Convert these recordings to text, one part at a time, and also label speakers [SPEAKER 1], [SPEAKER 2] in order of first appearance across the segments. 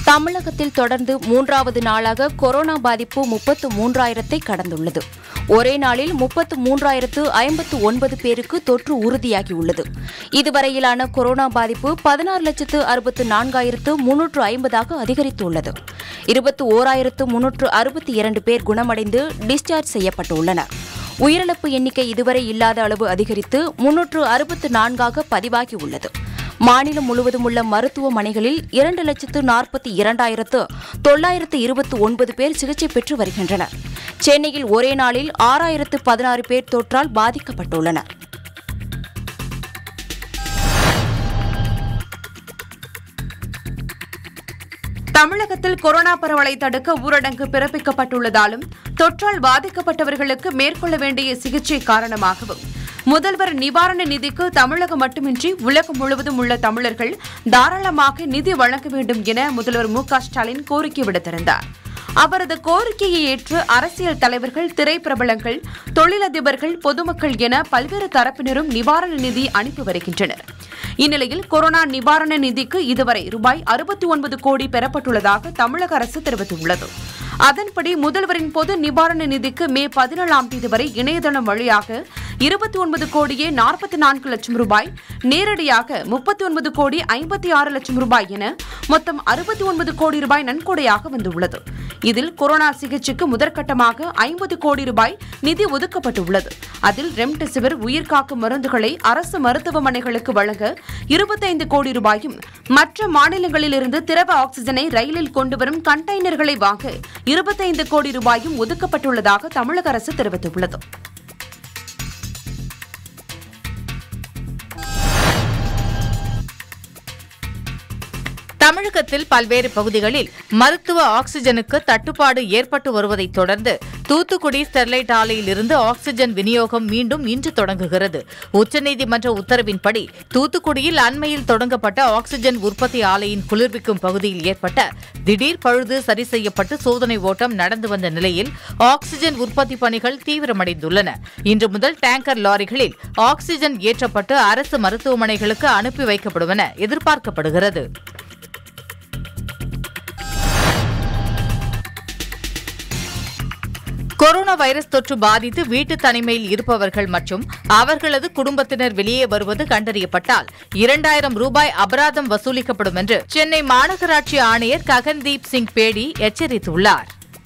[SPEAKER 1] தமிழகத்தில் தொடர்ந்து மூன்றாவது நாளாக கொரோனா பாதிப்பு 33,000-ஐ கடந்துள்ளது. ஒரே நாளில் 33,059 பேருக்கு தொற்று உறுதியாகியுள்ளது. இதுவரையிலான கொரோனா பாதிப்பு 16,64,350 அதிகரித்துள்ளது. 21,362 பேர் குணமடைந்து டிஸ்சார்ஜ் செய்யப்பட்டுள்ளனர். உயிரிழப்பு எண்ணிக்கை இதுவரை இல்லாத அளவு அதிகரித்து 364 பதிவாகியுள்ளது. மாநிலம் முழுவதும் உள்ள மருத்துவமனைகளில் 2,42,929 பேர் சிகிச்சை பெற்று வருகின்றனர். சென்னையில் ஒரே நாளில் 6,016 பேர் தொற்றால் பாதிக்கப்பட்டுள்ளனர்.
[SPEAKER 2] தமிழகத்தில் கொரோனா பரவலை தடுக்க ஊரடங்கு பிறப்பிக்கப்பட்டுள்ளதாலும் தொற்றால் பாதிக்கப்பட்டவர்களுக்கு மேற்கொள்ள வேண்டிய சிகிச்சை காரணமாகவும் முதல்வர் நிவாரண நிதிக்கு தமிழகம் மட்டுமின்றி உலகம் முழுவதும் உள்ள தமிழர்கள் தாராளமாக நிதி வழங்க வேண்டும் என முதல்வர் மு.க.ஸ்டாலின் கோரிக்கை விடுத்திருந்தார். அவரது கோரிக்கையை ஏற்று அரசியல் தலைவர்கள், திரைப்பிரபலங்கள், தொழிலதிபர்கள், பொதுமக்கள் என பல்வேறு தரப்பினரும் நிவாரண நிதி அனுப்பி வருகின்றனர். இந்நிலையில் கொரோனா நிவாரண நிதிக்கு இதுவரை ரூபாய் 69 கோடி பெறப்பட்டுள்ளதாக தமிழக அரசு தெரிவித்துள்ளது. அதன்படி முதல்வரின் பொது நிவாரண நிதிக்கு மே 17ஆம் தேதி வரை இணையதளம் வழியாக 29 கோடியே 44 லட்சம் ரூபாய், நேரடியாக 39 கோடி 56 லட்சம் ரூபாய் என மொத்தம் 69 கோடி ரூபாய் நன்கொடையாக வந்துள்ளது. இதில் கொரோனா சிகிச்சைக்கு முதற்கட்டமாக 50 கோடி ரூபாய் நிதி ஒதுக்கப்பட்டுள்ளது. அதில் ரெம்டெசிவிர் உயிர்காக்கும் மருந்துகளை அரசு மருத்துவமனைகளுக்கு வழங்க 25 கோடி ரூபாயும், மற்ற மாநிலங்களிலிருந்து திரவ ஆக்சிஜனை ரயிலில் கொண்டுவரும் கண்டெய்னர்களை வாங்க 25 கோடி ரூபாயும் ஒதுக்கப்பட்டுள்ளதாக தமிழக அரசு தெரிவித்துள்ளது.
[SPEAKER 3] தமிழகத்தில் பல்வேறு பகுதிகளில் மருத்துவ ஆக்ஸிஜனுக்கு தட்டுப்பாடு ஏற்பட்டு வருவதைத் தொடர்ந்து தூத்துக்குடி ஸ்டெர்லைட் ஆலையில் இருந்து ஆக்ஸிஜன் விநியோகம் மீண்டும் இன்று தொடங்குகிறது. உச்சநீதிமன்ற உத்தரவின்படி தூத்துக்குடியில் அண்மையில் தொடங்கப்பட்ட ஆக்ஸிஜன் உற்பத்தி ஆலையின் குளிர்விக்கும் பகுதியில் ஏற்பட்ட திடீர் பழுது சரி செய்யப்பட்டு சோதனை ஓட்டம் நடந்து வந்த நிலையில் ஆக்ஸிஜன் உற்பத்தி பணிகள் தீவிரமடைந்துள்ளன. இன்று முதல் டேங்கர் லாரிகளில் ஆக்ஸிஜன் ஏற்றப்பட்டு அரசு மருத்துவமனைகளுக்கு அனுப்பி வைக்கப்படும் என எதிர்பார்க்கப்படுகிறது. கொரோனா வைரஸ் தொற்று பாதித்து வீட்டு தனிமையில் இருப்பவர்கள் மற்றும் அவர்களது குடும்பத்தினர் வெளியே வருவது கண்டறியப்பட்டால் 2,000 ரூபாய் அபராதம் வசூலிக்கப்படும் என்று சென்னை மாநகராட்சி ஆணையர் ககன்தீப் சிங் பேடி எச்சரித்துள்ளார்.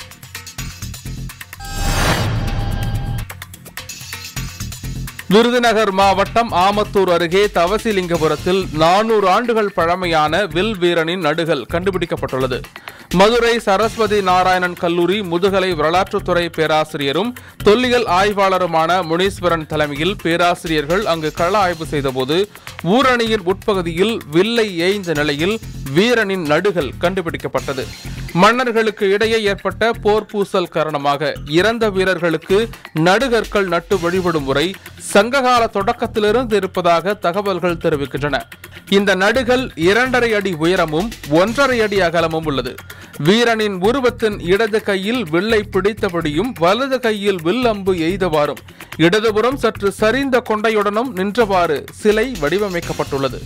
[SPEAKER 4] விருதுநகர் மாவட்டம் ஆமத்தூர் அருகே தவசிலிங்கபுரத்தில் 400 ஆண்டுகள் பழமையான வில் வீரனின் நடுகள் கண்டுபிடிக்கப்பட்டுள்ளது. மதுரை சரஸ்வதி நாராயணன் கல்லூரி முதுகலை வரலாற்றுத்துறை பேராசிரியரும் தொல்லியல் ஆய்வாளருமான முனீஸ்வரன் தலைமையில் பேராசிரியர்கள் அங்கு கள ஆய்வு செய்தபோது ஊரணியின் உட்பகுதியில் வில்லை ஏய்ந்த நிலையில் வீரனின் நடுகள் கண்டுபிடிக்கப்பட்டது. மன்னர்களுக்கு இடையே ஏற்பட்ட போர் பூசல் காரணமாக இறந்த வீரர்களுக்கு நடுகற்கள் நட்டு வழிபடும் முறை சங்ககால தொடக்கத்திலிருந்து இருப்பதாக தகவல்கள் தெரிவிக்கின்றன. இந்த நடுகள் 2.5 அடி உயரமும் 1.5 அடி அகலமும் உள்ளது. வீரனின் உருவத்தின் இடது கையில் வில்லை பிடித்தபடியும் வலது கையில் வில் அம்பு எய்தவாறும் இடதுபுறம் சற்று சரிந்த கொண்டையுடனும் நின்றவாறு சிலை வடிவமைக்கப்பட்டுள்ளது.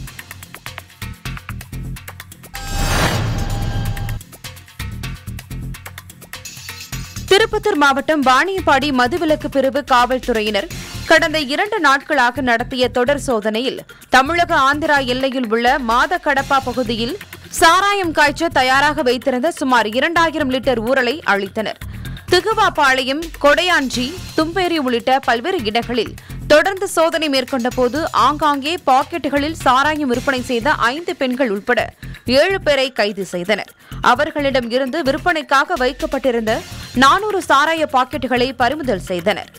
[SPEAKER 2] திருப்பத்தூர் மாவட்டம் வாணியம்பாடி மதுவிலக்கு பிரிவு காவல்துறையினர் கடந்த 2 நாட்களாக நடத்திய தொடர் சோதனையில் தமிழக ஆந்திரா எல்லையில் உள்ள மாதக்கடப்பா பகுதியில் சாராயம் காய்ச்ச தயாராக வைத்திருந்த சுமார் 2,000 லிட்டர் ஊறலை அழித்தனர். திகுவாபாளையம், கொடையாஞ்சி, தும்பேரி உள்ளிட்ட பல்வேறு இடங்களில் தொடர்ந்து சோதனை மேற்கொண்ட போது ஆங்காங்கே பாக்கெட்டுகளில் சாராயம் விற்பனை செய்த 5 பெண்கள் உட்பட 7 பேரை கைது செய்தனர். அவர்களிடம் இருந்து விற்பனைக்காக வைக்கப்பட்டிருந்த 400 சாராய பாக்கெட்டுகளை பறிமுதல் செய்தனர்.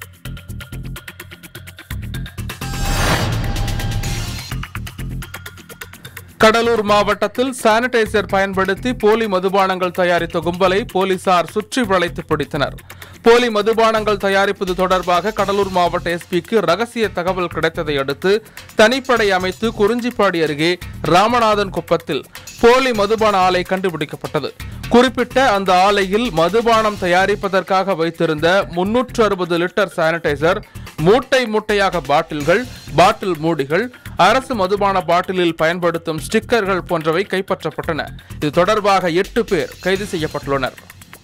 [SPEAKER 4] கடலூர் மாவட்டத்தில் சானிடைசர் பயன்படுத்தி போலி மதுபானங்கள் தயாரித்த கும்பலை போலீசார் சுற்றி வளைத்து பிடித்தனர். போலி மதுபானங்கள் தயாரிப்பது தொடர்பாக கடலூர் மாவட்ட எஸ்பிக்கு ரகசிய தகவல் கிடைத்ததை அடுத்து தனிப்படை அமைத்து குறிஞ்சிப்பாடி அருகே ராமநாதன் குப்பத்தில் போலி மதுபான ஆலை கண்டுபிடிக்கப்பட்டது. குறிப்பிட்ட அந்த ஆலையில் மதுபானம் தயாரிப்பதற்காக வைத்திருந்த 360 லிட்டர் சானிடைசர், மூட்டை மூட்டையாக பாட்டில்கள், பாட்டில் மூடிகள், அரசு மதுபான பாட்டிலில் பயன்படுத்தும் ஸ்டிக்கர்கள் போன்றவை கைப்பற்றப்பட்டன. இது தொடர்பாக 8 பேர் கைது செய்யப்பட்டுள்ளனர்.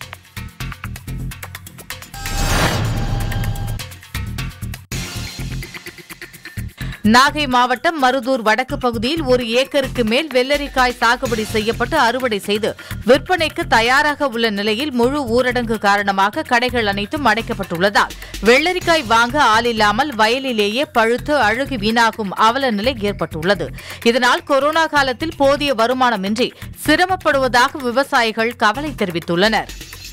[SPEAKER 3] நாகை மாவட்டம் மருதூர் வடக்கு பகுதியில் 1 ஏக்கருக்கு மேல் வெள்ளரிக்காய் சாகுபடி செய்யப்பட்டு அறுவடை செய்து விற்பனைக்கு தயாராக உள்ள நிலையில் முழு ஊரடங்கு காரணமாக கடைகள் அனைத்தும் அடைக்கப்பட்டுள்ளதால் வெள்ளரிக்காய் வாங்க ஆள் இல்லாமல் வயலிலேயே பழுத்து அழுகி வீணாகும் அவல நிலை ஏற்பட்டுள்ளது. இதனால் கொரோனா காலத்தில் போதிய வருமானமின்றி சிரமப்படுவதாக விவசாயிகள் கவலை தெரிவித்துள்ளனர்.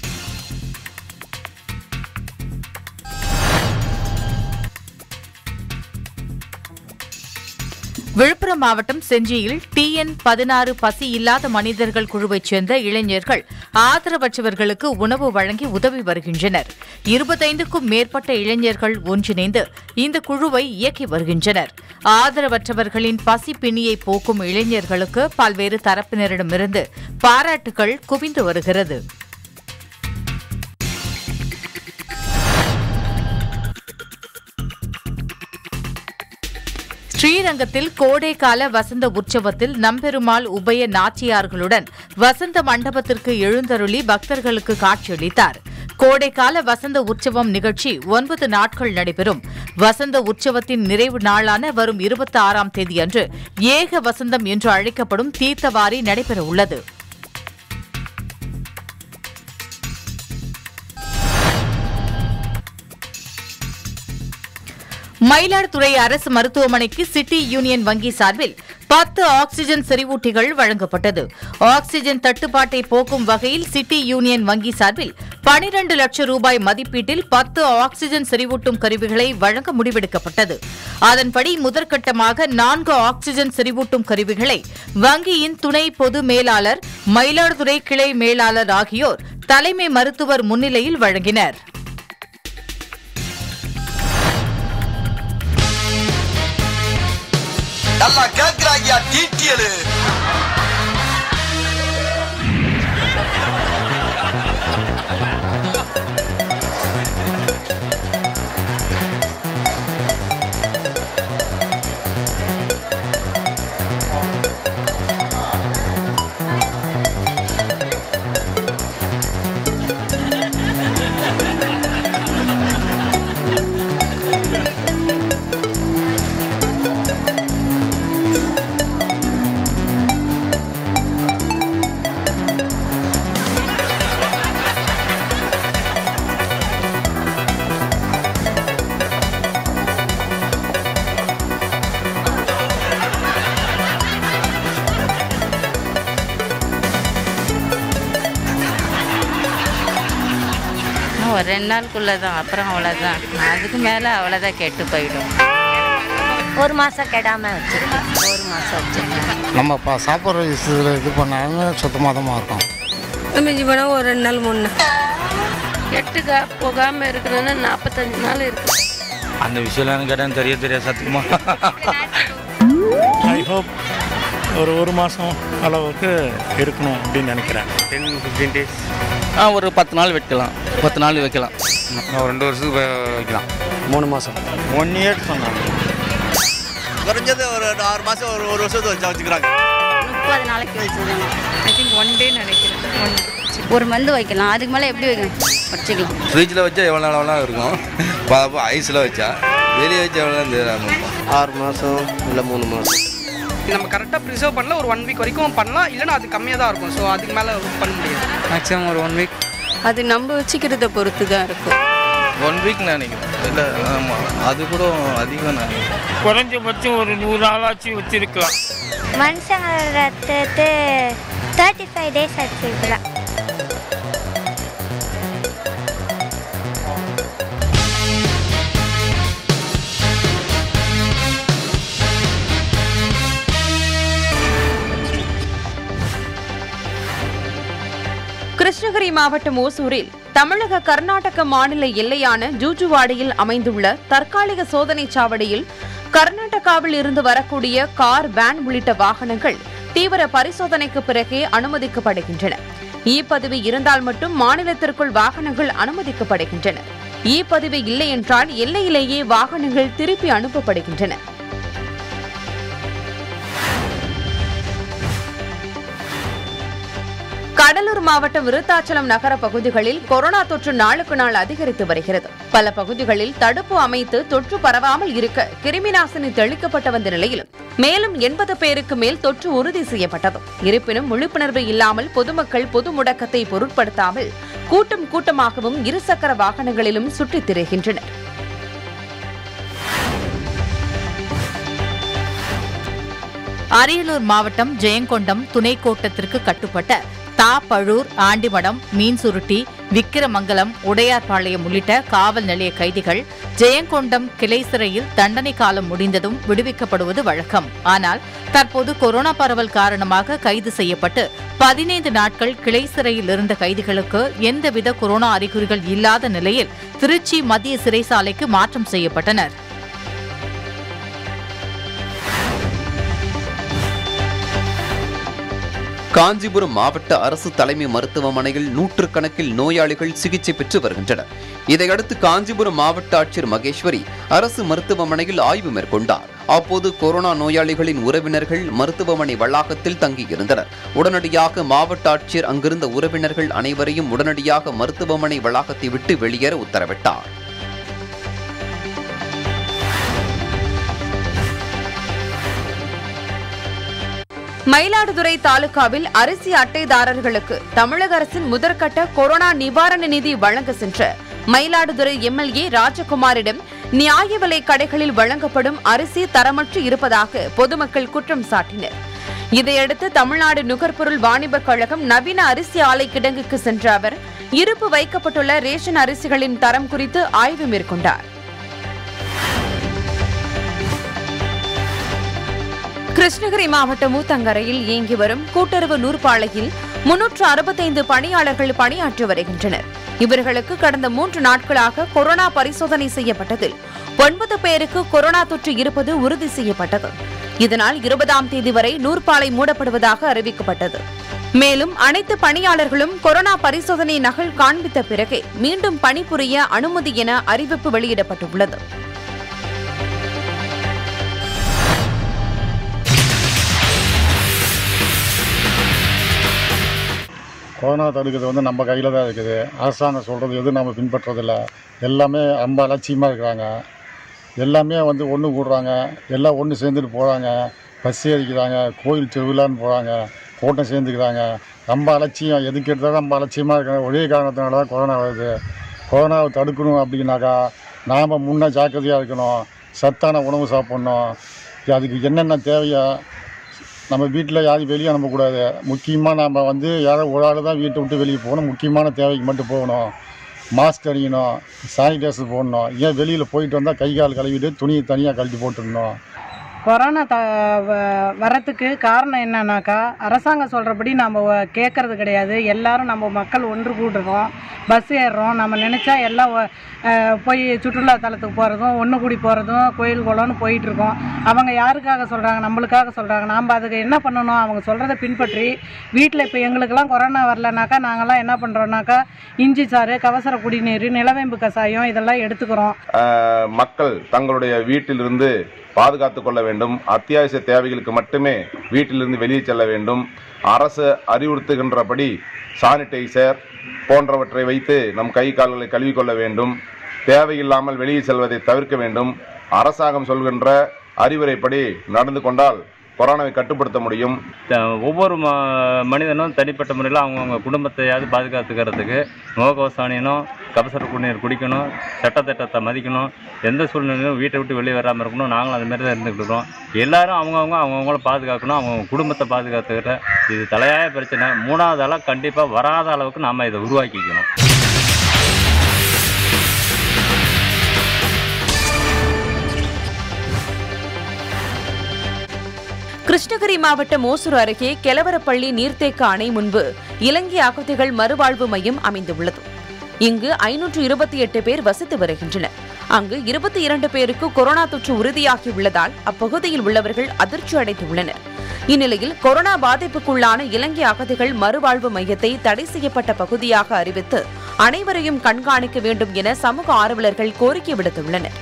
[SPEAKER 3] விழுப்புரம் மாவட்டம் செஞ்சியில் TN16 பசி இல்லாத மனிதர்கள் குழுவைச் சேர்ந்த இளைஞர்கள் ஆதரவற்றவர்களுக்கு உணவு வழங்கி உதவி வருகின்றனர். 25க்கும் மேற்பட்ட இளைஞர்கள் ஒன்றிணைந்து இந்த குழுவை இயக்கி வருகின்றனர். ஆதரவற்றவர்களின் பசி பிணியை போக்கும் இளைஞர்களுக்கு பல்வேறு தரப்பினரிடமிருந்து பாராட்டுகள் குவிந்து வருகிறது. ஸ்ரீரங்கத்தில் கோடைக்கால வசந்த உற்சவத்தில் நம்பெருமாள் உபய நாச்சியார்களுடன் வசந்த மண்டபத்திற்கு எழுந்தருளி பக்தர்களுக்கு காட்சியளித்தார். கோடைக்கால வசந்த உற்சவம் நிகழ்ச்சி 9 நாட்கள் நடைபெறும். வசந்த உற்சவத்தின் நிறைவு நாளான வரும் 26ஆம் தேதியன்று ஏக வசந்தம் என்று அழைக்கப்படும் தீர்த்தவாரி நடைபெறவுள்ளது. மயிலாடுதுறை அரசு மருத்துவமனைக்கு சிட்டி யூனியன் வங்கி சார்பில் 10 ஆக்ஸிஜன் செறிவூட்டிகள் வழங்கப்பட்டது. ஆக்ஸிஜன் தட்டுப்பாட்டை போக்கும் வகையில் சிட்டி யூனியன் வங்கி சார்பில் 12 லட்சம் ரூபாய் மதிப்பீட்டில் 10 ஆக்ஸிஜன் செறிவூட்டும் கருவிகளை வழங்க முடிவெடுக்கப்பட்டது. அதன்படி முதற்கட்டமாக 4 ஆக்ஸிஜன் செறிவூட்டும் கருவிகளை வங்கியின் துணை பொது மேலாளர், மயிலாடுதுறை கிளை மேலாளர் ஆகியோர் தலைமை மருத்துவர் முன்னிலையில் வழங்கினர்.
[SPEAKER 5] நல்லா கேக்குறாங்க டீட்டியல்.
[SPEAKER 6] ஒரு 2 நாளுக்குள்ளே தான், அப்புறம் அவ்வளோதான். அதுக்கு மேலே அவ்வளோதான் கெட்டு போயிடும்.
[SPEAKER 7] 1 மாதம் கெடாமல் வச்சுருக்கேன். 1 மாதம் வச்சுருக்கேன்.
[SPEAKER 8] நம்ம சாப்பிட்ற விஷயத்தில் இது பண்ணாலும் சுத்தமாக தான் இருக்கும்.
[SPEAKER 9] மிஞ்சி போனால் ஒரு 2 நாள் 3 நாள்.
[SPEAKER 6] கெட்டு போகாமல் இருக்கணும்னா 45 நாள் இருக்கு.
[SPEAKER 10] அந்த விஷயம்லாம் கேட்டால் தெரியாது சத்தியமா.
[SPEAKER 11] ஐ ஹோப் ஒரு மாதம் அளவுக்கு இருக்கணும் அப்படின்னு நினைக்கிறேன்.
[SPEAKER 10] 10-15 days. ஒரு 10 நாள் வைக்கலாம். 10 நாள் வைக்கலாம். 2 வருஷத்துக்கு வைக்கலாம்.
[SPEAKER 11] 3 மாதம் 1 year சொன்னாங்க.
[SPEAKER 5] குறைஞ்சது ஒரு 6 மாதம், ஒரு வருஷத்துக்கு வச்சுக்கிறாங்க.
[SPEAKER 7] 30 நாளைக்கு வச்சுருக்காங்க.
[SPEAKER 6] ஐ திங்க் 1 day நினைக்கிறேன்.
[SPEAKER 7] 1 மந்த் வைக்கலாம். அதுக்கு மேலே எப்படி வச்சுக்கலாம்?
[SPEAKER 10] ஃப்ரிட்ஜில் வச்சா எவ்வளோ நாளாக இருக்கும். ஐஸில் வச்சா வெளியே வச்சா எவ்வளோ தெரியாது.
[SPEAKER 11] 6 மாதம் இல்லை 3 மாதம்.
[SPEAKER 12] நம்ம கரெக்டாக ப்ரிசர்வ் பண்ணல ஒரு 1 வீக் வரைக்கும் பண்ணலாம். இல்லைன்னா அது கம்மியாக தான் இருக்கும். ஸோ அதுக்கு மேலே பண்ண முடியாது.
[SPEAKER 10] மேக்ஸிமம் ஒரு 1 வீக்.
[SPEAKER 9] அது நம்ம வச்சுக்கிறத பொறுத்து தான் இருக்கும்.
[SPEAKER 10] 1 வீக் நினைக்கிறேன். இல்லை ஆமாம், அது கூட அதிகம் நினைக்கிறேன்.
[SPEAKER 11] குறைஞ்சபட்சம் ஒரு 100 நாளாச்சு வச்சிருக்கலாம்.
[SPEAKER 7] மனுஷங்க 35 days வச்சுருக்கலாம்.
[SPEAKER 2] கிருஷ்ணகிரி மாவட்டம் ஓசூரில் தமிழக கர்நாடக மாநில எல்லையான ஜூஜுவாடியில் அமைந்துள்ள தற்காலிக சோதனைச் சாவடியில் கர்நாடகாவில் இருந்து வரக்கூடிய கார், வேன் உள்ளிட்ட வாகனங்கள் தீவிர பரிசோதனைக்கு பிறகே அனுமதிக்கப்படுகின்றன. இ-பதிவு இருந்தால் மட்டும் மாநிலத்திற்குள் வாகனங்கள் அனுமதிக்கப்படுகின்றன. இ-பதிவு இல்லை என்றால் எல்லையிலேயே வாகனங்கள் திருப்பி அனுப்பப்படுகின்றன. கடலூர் மாவட்டம் விருத்தாச்சலம் நகர பகுதிகளில் கொரோனா தொற்று நாளுக்கு நாள் அதிகரித்து வருகிறது. பல பகுதிகளில் தடுப்பு அமைத்து தொற்று பரவாமல் இருக்க கிருமிநாசினி தெளிக்கப்பட்டு வந்த நிலையிலும் மேலும் 80 பேருக்கு மேல் தொற்று உறுதி செய்யப்பட்டது. இருப்பினும் விழிப்புணர்வு இல்லாமல் பொதுமக்கள் பொது முடக்கத்தை பொருட்படுத்தாமல் கூட்டம் கூட்டமாகவும் இருசக்கர வாகனங்களிலும் சுற்றித் திரிகின்றனர்.
[SPEAKER 3] அரியலூர் மாவட்டம் ஜெயங்கொண்டம் துணை கோட்டத்திற்கு கட்டுப்பட்ட தாப்பழூர், ஆண்டிமடம், மீன்சுருட்டி, விக்கிரமங்கலம், உடையார்பாளையம் உள்ளிட்ட காவல் நிலைய கைதிகள் ஜெயங்கொண்டம் கிளை சிறையில் தண்டனை காலம் முடிந்ததும் விடுவிக்கப்படுவது வழக்கம். ஆனால் தற்போது கொரோனா பரவல் காரணமாக கைது செய்யப்பட்டு 15 நாட்கள் கிளை சிறையில் இருந்த கைதிகளுக்கு எந்தவித கொரோனா அறிகுறிகள் இல்லாத நிலையில் திருச்சி மத்திய சிறைச்சாலைக்கு மாற்றம் செய்யப்பட்டனர்.
[SPEAKER 13] காஞ்சிபுரம் மாவட்ட அரசு தலைமை மருத்துவமனையில் நூற்றுக்கணக்கில் நோயாளிகள் சிகிச்சை பெற்று வருகின்றனர். இதையடுத்து காஞ்சிபுரம் மாவட்ட ஆட்சியர் மகேஸ்வரி அரசு மருத்துவமனையில் ஆய்வு மேற்கொண்டார். அப்போது கொரோனா நோயாளிகளின் உறவினர்கள் மருத்துவமனை வளாகத்தில் தங்கியிருந்தனர். உடனடியாக மாவட்ட ஆட்சியர் அங்கிருந்த உறவினர்கள் அனைவரையும் உடனடியாக மருத்துவமனை வளாகத்தை விட்டு வெளியேற உத்தரவிட்டார்.
[SPEAKER 2] மயிலாடுதுறை தாலுகாவில் அரிசி அட்டைதாரர்களுக்கு தமிழக அரசின் முதற்கட்ட கொரோனா நிவாரண நிதி வழங்க சென்ற மயிலாடுதுறை எம்எல்ஏ ராஜகுமாரிடம் நியாய விலை கடைகளில் வழங்கப்படும் அரிசி தரமற்று இருப்பதாக பொதுமக்கள் குற்றம் சாட்டினர். இதையடுத்து தமிழ்நாடு நுகர்பொருள் வாணிபக் கழகம் நவீன அரிசி ஆலை கிடங்குக்கு சென்ற அவர் இருப்பு வைக்கப்பட்டுள்ள ரேஷன் அரிசிகளின் தரம் குறித்து ஆய்வு மேற்கொண்டார். கிருஷ்ணகிரி மாவட்டம் ஊத்தங்கரையில் இயங்கி வரும் கூட்டுறவு நூற்பாலையில் 365 பணியாளர்கள் பணியாற்றி வருகின்றனர். இவர்களுக்கு கடந்த 3 நாட்களாக கொரோனா பரிசோதனை செய்யப்பட்டதில் 9 பேருக்கு கொரோனா தொற்று இருப்பது உறுதி செய்யப்பட்டது. இதனால் 20ஆம் தேதி வரை நூற்பாலை மூடப்படுவதாக அறிவிக்கப்பட்டது. மேலும் அனைத்து பணியாளர்களும் கொரோனா பரிசோதனை நகல் காண்பித்த பிறகே மீண்டும் பணிபுரிய அனுமதி என அறிவிப்பு வெளியிடப்பட்டுள்ளது.
[SPEAKER 8] கொரோனா தடுக்கிறது நம்ம கையில் தான் இருக்குது. அரசாங்கம் சொல்கிறது எதுவும் நம்ம பின்பற்றதில்லை. எல்லாமே ரொம்ப அலட்சியமாக இருக்கிறாங்க. எல்லாமே ஒன்று கூடுறாங்க, எல்லாம் ஒன்று சேர்ந்துட்டு போகிறாங்க, பஸ் ஏறிக்கிறாங்க, கோயில் திருவிழான்னு போகிறாங்க, கூட்டம் சேர்ந்துக்கிறாங்க. ரொம்ப அலட்சியம், எதுக்கு எடுத்தாலும் ரொம்ப அலட்சியமாக இருக்கிறாங்க. ஒரே காரணத்தினால தான் கொரோனா வருது. கொரோனாவை தடுக்கணும் அப்படின்னாக்கா நாம் முன்னே ஜாக்கிரதையாக இருக்கணும். சத்தான உணவு சாப்பிட்ணும். அதுக்கு என்னென்ன தேவையோ நம்ம வீட்டில் யாரும் வெளியே அனுப்பக்கூடாது. முக்கியமாக நம்ம யாரோ ஒரு ஆள் தான் வீட்டை விட்டு வெளியே போகணும். முக்கியமான தேவைக்கு மட்டும் போகணும். மாஸ்க் அணியணும், சானிடைசர் போடணும். ஏன் வெளியில் போயிட்டு வந்தால் கை கால் கழுவிட்டு துணியை தனியாக கழட்டி போட்டுடணும்.
[SPEAKER 14] கொரோனா வரத்துக்கு காரணம் என்னன்னாக்கா அரசாங்கம் சொல்கிறபடி நம்ம கேட்கறது கிடையாது. எல்லாரும் நம்ம மக்கள் ஒன்று கூடுறோம், பஸ் ஏறுறோம். நம்ம நினச்சா எல்லாம் போய் சுற்றுலா தலத்துக்கு போகிறதும் ஒன்று கூடி போகிறதும் கோயில் குளம்னு போயிட்டுருக்கோம். அவங்க யாருக்காக சொல்கிறாங்க? நம்மளுக்காக சொல்கிறாங்க. நாம் அதுக்கு என்ன பண்ணணும்? அவங்க சொல்கிறத பின்பற்றி வீட்டில் இப்போ எங்களுக்கெல்லாம் கொரோனா வரலனாக்கா நாங்கள்லாம் என்ன பண்ணுறோன்னாக்கா இஞ்சி சாறு, கவசர குடிநீர், நிலவேம்பு கசாயம் இதெல்லாம் எடுத்துக்கிறோம்.
[SPEAKER 15] மக்கள் தங்களுடைய வீட்டிலிருந்து பாதுகாத்து கொள்ள வேண்டும். அத்தியாவசிய தேவைகளுக்கு மட்டுமே வீட்டிலிருந்து வெளியே செல்ல வேண்டும். அரசு அறிவுறுத்துகின்றபடி சானிடைசர் போன்றவற்றை வைத்து நம் கை கால்களை கழுவிக்கொள்ள வேண்டும். தேவையில்லாமல் வெளியே செல்வதை தவிர்க்க வேண்டும். அரசாங்கம் சொல்கின்ற அறிவுரைப்படி நடந்து கொண்டால் கொரோனாவை கட்டுப்படுத்த முடியும்.
[SPEAKER 16] ஒவ்வொரு மனிதனும் தனிப்பட்ட முறையில் அவங்கவுங்க குடும்பத்தையாவது பாதுகாத்துக்கிறதுக்கு முகக்கவசம் அணியணும், கபசர குடிநீர் குடிக்கணும், சட்டத்திட்டத்தை மதிக்கணும். எந்த சூழ்நிலையும் வீட்டை விட்டு வெளியே வராமல் இருக்கணும். நாங்களும் அதுமாரி தான் இருந்துக்கிட்டு இருக்கோம். எல்லாரும் அவங்கவுங்கள பாதுகாக்கணும், அவங்க குடும்பத்தை பாதுகாத்துக்கிட்ட இது தலையாய பிரச்சனை. 3வது ஆளாக கண்டிப்பாக வராத அளவுக்கு நாம் இதை உருவாக்கிக்கணும்.
[SPEAKER 2] கிருஷ்ணகிரி மாவட்டம் ஓசூர் அருகே கெலவரப்பள்ளி நீர்த்தேக்க அணை முன்பு இலங்கை அகதிகள் மறுவாழ்வு மையம் அமைந்துள்ளது. இங்கு 528 பேர் வசித்து வருகின்றனர். அங்கு 22 பேருக்கு கொரோனா தொற்று உறுதியாகியுள்ளதால் அப்பகுதியில் உள்ளவர்கள் அதிர்ச்சி அடைந்துள்ளனர். இந்நிலையில் கொரோனா பாதிப்புக்குள்ளான இலங்கை அகதிகள் மறுவாழ்வு மையத்தை தடை செய்யப்பட்ட பகுதியாக அறிவித்து அனைவரையும் கண்காணிக்க வேண்டும் என சமூக ஆர்வலர்கள் கோரிக்கை விடுத்துள்ளனர்.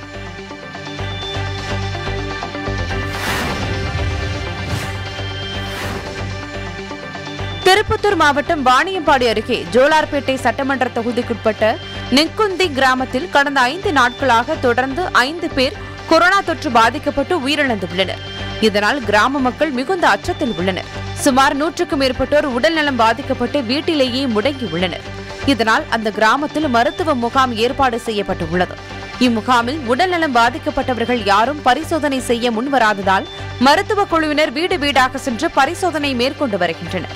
[SPEAKER 2] திருப்பத்தூர் மாவட்டம் வாணியம்பாடி அருகே ஜோலார்பேட்டை சட்டமன்ற தொகுதிக்குட்பட்ட நெக்குந்தி கிராமத்தில் கடந்த 5 நாட்களாக தொடர்ந்து 5 பேர் கொரோனா தொற்று பாதிக்கப்பட்டு உயிரிழந்துள்ளனர். இதனால் கிராம மக்கள் மிகுந்த அச்சத்தில் உள்ளனர். சுமார் 100க்கும் மேற்பட்டோர் உடல்நலம் பாதிக்கப்பட்டு வீட்டிலேயே முடங்கியுள்ளனர். இதனால் அந்த கிராமத்தில் மருத்துவ முகாம் ஏற்பாடு செய்யப்பட்டுள்ளது. இம்முகாமில் உடல்நலம் பாதிக்கப்பட்டவர்கள் யாரும் பரிசோதனை செய்ய முன்வராததால் மருத்துவ குழுவினர் வீடு வீடாக சென்று பரிசோதனை மேற்கொண்டு வருகின்றனர்.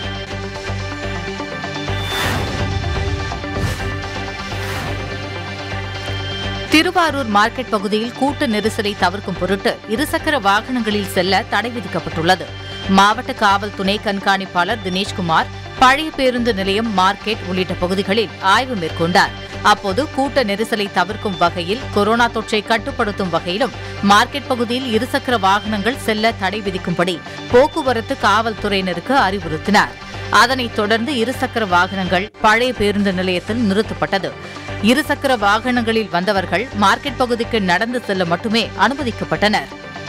[SPEAKER 3] திருவாரூர் மார்க்கெட் பகுதியில் கூட்ட நெரிசலை தவிர்க்கும் பொருட்டு இருசக்கர வாகனங்களில் செல்ல தடை விதிக்கப்பட்டுள்ளது. மாவட்ட காவல் துணை கண்காணிப்பாளர் தினேஷ்குமார் பழைய பேருந்து நிலையம், மார்க்கெட் உள்ளிட்ட பகுதிகளில் ஆய்வு மேற்கொண்டார். அப்போது கூட்ட நெரிசலை தவிர்க்கும் வகையில், கொரோனா தொற்றை கட்டுப்படுத்தும் வகையிலும் மார்க்கெட் பகுதியில் இருசக்கர வாகனங்கள் செல்ல தடை விதிக்கும்படி போக்குவரத்து காவல்துறையினருக்கு அறிவுறுத்தினார். அதனைத் தொடர்ந்து இருசக்கர வாகனங்கள் பழைய பேருந்து நிலையத்தில் நிறுத்தப்பட்டது. இருசக்கர வாகனங்களில் வந்தவர்கள் மார்க்கெட் பகுதிக்கு நடந்து செல்ல மட்டுமே அனுமதிக்கப்பட்டனர்.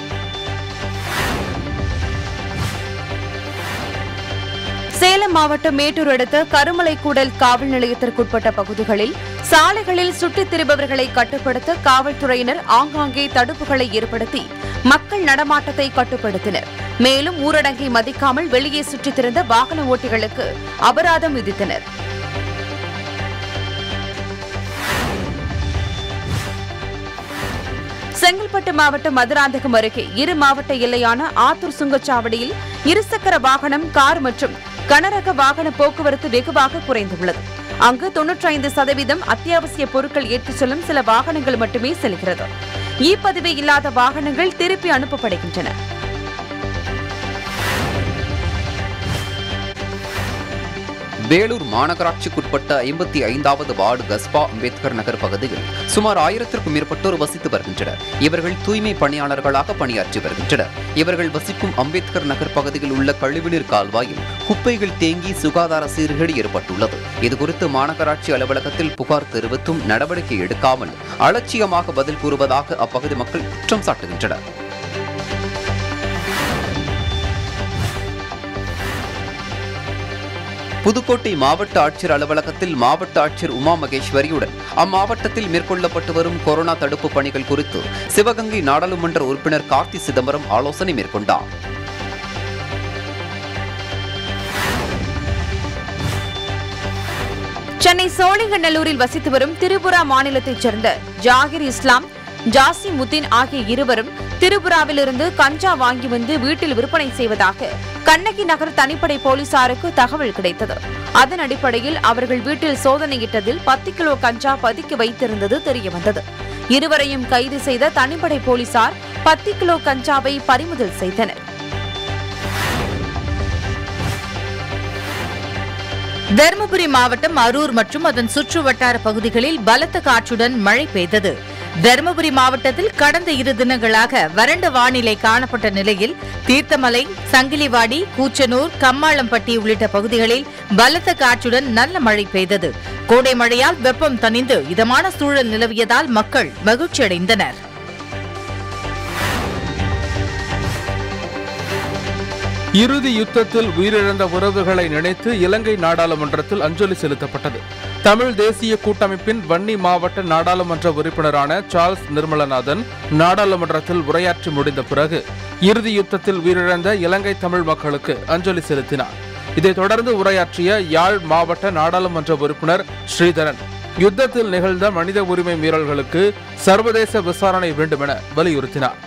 [SPEAKER 2] சேலம் மாவட்டம் மேட்டூர் அடுத்த கருமலைக்கூடல் காவல் நிலையத்திற்குட்பட்ட பகுதிகளில் சாலைகளில் சுற்றித் திரிபவர்களை கட்டுப்படுத்த காவல்துறையினர் ஆங்காங்கே தடுப்புகளை ஏற்படுத்தி மக்கள் நடமாட்டத்தை கட்டுப்படுத்தினர். மேலும் ஊரடங்கை மதிக்காமல் வெளியே சுற்றித் திரிந்த வாகன ஓட்டிகளுக்கு அபராதம் விதித்தனர். செங்கல்பட்டு மாவட்டம் மதுராந்தகம் அருகே இரு மாவட்ட எல்லையான ஆத்தூர் சுங்கச்சாவடியில் இருசக்கர வாகனம், கார் மற்றும் கனரக வாகன போக்குவரத்து வெகுவாக குறைந்துள்ளது. அங்கு 95% அத்தியாவசிய பொருட்கள் ஏற்றிச் செல்லும் சில வாகனங்கள் மட்டுமே செல்கிறது. பதிவே இல்லாத வாகனங்கள் திருப்பி அனுப்பப்படுகின்றன.
[SPEAKER 13] வேலூர் மாநகராட்சிக்குட்பட்ட 55வது வார்டு கஸ்பா அம்பேத்கர் நகர் பகுதியில் சுமார் 1000க்கும் மேற்பட்டோர் வசித்து வருகின்றனர். இவர்கள் தூய்மை பணியாளர்களாக பணியாற்றி வருகின்றனர். இவர்கள் வசிக்கும் அம்பேத்கர் நகர் பகுதியில் உள்ள கழிவுநீர் கால்வாயில் குப்பைகள் தேங்கி சுகாதார சீர்கேடு ஏற்பட்டுள்ளது. இதுகுறித்து மாநகராட்சி அலுவலகத்தில் புகார் தெரிவித்தும் நடவடிக்கை எடுக்காமல் அலட்சியமாக பதில் கூறுவதாக அப்பகுதி மக்கள் குற்றம் சாட்டுகின்றனர். புதுக்கோட்டை மாவட்ட ஆட்சியர் அலுவலகத்தில் மாவட்ட ஆட்சியர் உமா மகேஸ்வரியுடன் அம்மாவட்டத்தில் மேற்கொள்ளப்பட்டு வரும் கொரோனா தடுப்பு பணிகள் குறித்து சிவகங்கை நாடாளுமன்ற உறுப்பினர் கார்த்தி சிதம்பரம் ஆலோசனை மேற்கொண்டார்.
[SPEAKER 2] சென்னை சோழிங்கநல்லூரில் வசித்து வரும் திரிபுரா மாநிலத்தைச் சேர்ந்த ஜாகிர் இஸ்லாம், ஜாசிமுத்தீன் ஆகிய இருவரும் திரிபுராவிலிருந்து கஞ்சா வாங்கி வந்து வீட்டில் விற்பனை செய்வதாக கண்ணகி நகர் தனிப்படை போலீசாருக்கு தகவல் கிடைத்தது. அதன் அடிப்படையில் அவர்கள் வீட்டில் சோதனையிட்டதில் 10 கிலோ கஞ்சா பதுக்கி வைத்திருந்தது தெரியவந்தது. இருவரையும் கைது செய்த தனிப்படை போலீசார் 10 கிலோ கஞ்சாவை பறிமுதல் செய்தனர்.
[SPEAKER 3] தருமபுரி மாவட்டம் அரூர் மற்றும் அதன் சுற்று வட்டார பகுதிகளில் பலத்த காற்றுடன் மழை பெய்தது. தருமபுரி மாவட்டத்தில் கடந்த 2 தினங்களாக வறண்ட வானிலை காணப்பட்ட நிலையில் தீர்த்தமலை, சங்கிலிவாடி, கூச்சனூர், கம்மாளம்பட்டி உள்ளிட்ட பகுதிகளில் பலத்த காற்றுடன் நல்ல மழை பெய்தது. கோடை மழையால் வெப்பம் தணிந்து இதமான சூழல் நிலவியதால் மக்கள் மகிழ்ச்சியடைந்தனர்.
[SPEAKER 4] இறுதி யுத்தத்தில் உயிரிழந்த உறவுகளை நினைத்து இலங்கை நாடாளுமன்றத்தில் அஞ்சலி செலுத்தப்பட்டது. தமிழ் தேசிய கூட்டமைப்பின் வன்னி மாவட்ட நாடாளுமன்ற உறுப்பினரான சார்ல்ஸ் நிர்மலநாதன் நாடாளுமன்றத்தில் உரையாற்றி முடிந்த பிறகு இறுதி யுத்தத்தில் உயிரிழந்த இலங்கை தமிழ் மக்களுக்கு அஞ்சலி செலுத்தினார். இதைத் தொடர்ந்து உரையாற்றிய யாழ் மாவட்ட நாடாளுமன்ற உறுப்பினர் ஸ்ரீதரன் யுத்தத்தில் நிகழ்ந்த மனித உரிமை மீறல்களுக்கு சர்வதேச விசாரணை வேண்டுமென வலியுறுத்தினார்.